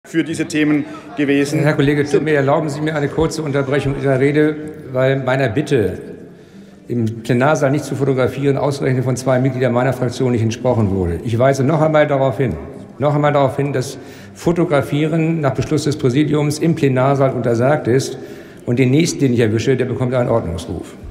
für diese Themen gewesen. Herr Kollege, erlauben Sie mir eine kurze Unterbrechung Ihrer Rede, weil meiner Bitte, im Plenarsaal nicht zu fotografieren, ausgerechnet von 2 Mitgliedern meiner Fraktion nicht entsprochen wurde. Ich weise noch einmal darauf hin, dass Fotografieren nach Beschluss des Präsidiums im Plenarsaal untersagt ist. Und den nächsten, den ich erwische, der bekommt einen Ordnungsruf.